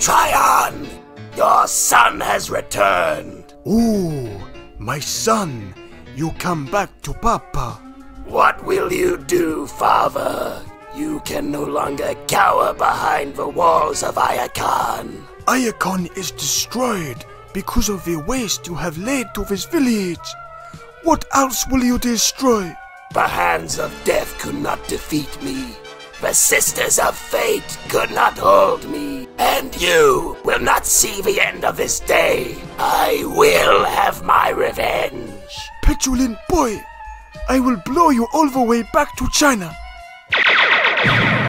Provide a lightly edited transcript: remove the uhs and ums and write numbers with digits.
Tryon, your son has returned. Ooh, my son, you come back to Papa. What will you do, father? You can no longer cower behind the walls of Iacon. Iacon is destroyed because of the waste you have laid to this village. What else will you destroy? The hands of death could not defeat me. The sisters of fate could not hold me. And you will not see the end of this day. I will have my revenge. Petulant boy, I will blow you all the way back to China.